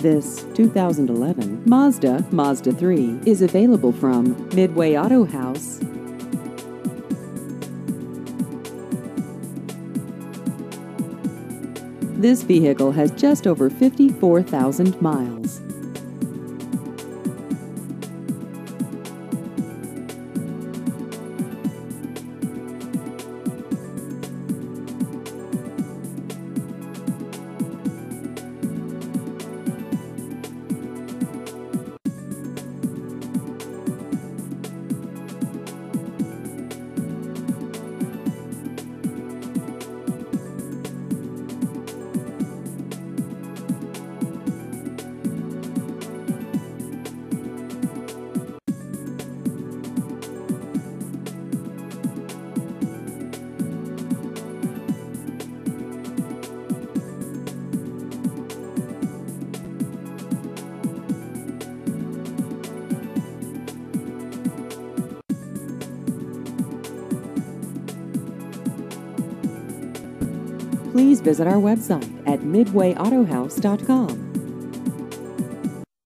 This 2011 Mazda 3 is available from Midway Auto House. This vehicle has just over 54,000 miles. Please visit our website at midwayautohouse.com.